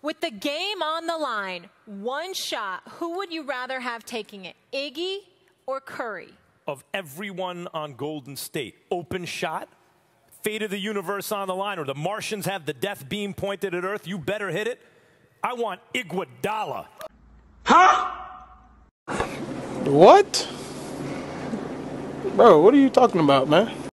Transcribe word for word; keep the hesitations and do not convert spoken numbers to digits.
With the game on the line, one shot, who would you rather have taking it, Iggy or Curry? Of everyone on Golden State, open shot, fate of the universe on the line, or the Martians have the death beam pointed at Earth, you better hit it. I want Iguodala. Huh? What? Bro, what are you talking about, man?